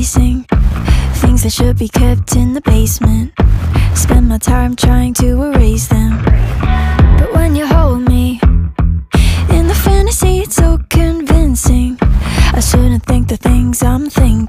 chasing things that should be kept in the basement. Spend my time trying to erase them. But when you hold me in the fantasy, it's so convincing. I shouldn't think the things I'm thinking.